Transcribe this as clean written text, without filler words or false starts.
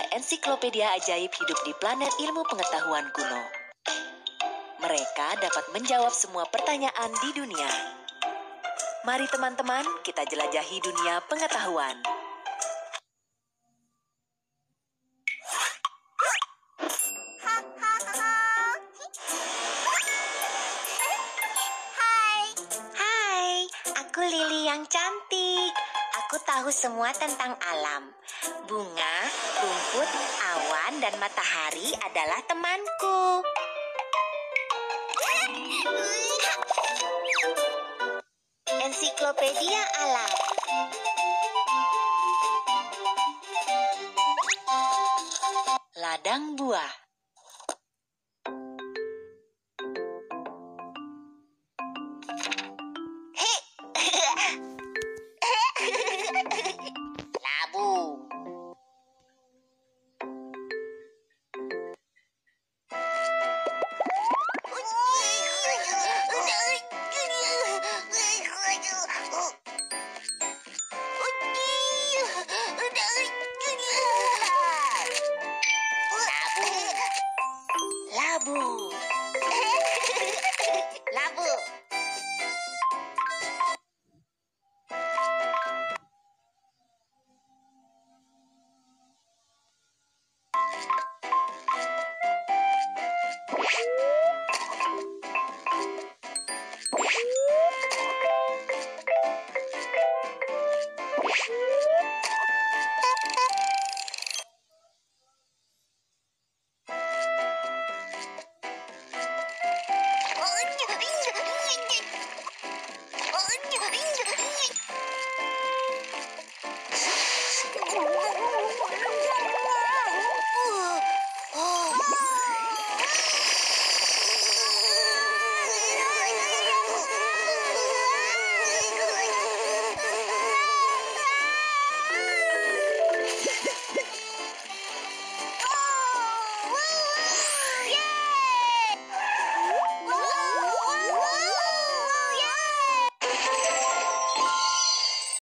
ensiklopedia ajaib hidup di planet ilmu pengetahuan kuno. Mereka dapat menjawab semua pertanyaan di dunia. Mari teman-teman, kita jelajahi dunia pengetahuan. Hai, aku Lili yang cantik. Aku tahu semua tentang alam. Bunga, rumput, awan, dan matahari adalah temanku. Ensiklopedia Alam. Ladang buah. Labu. Labu. Labu.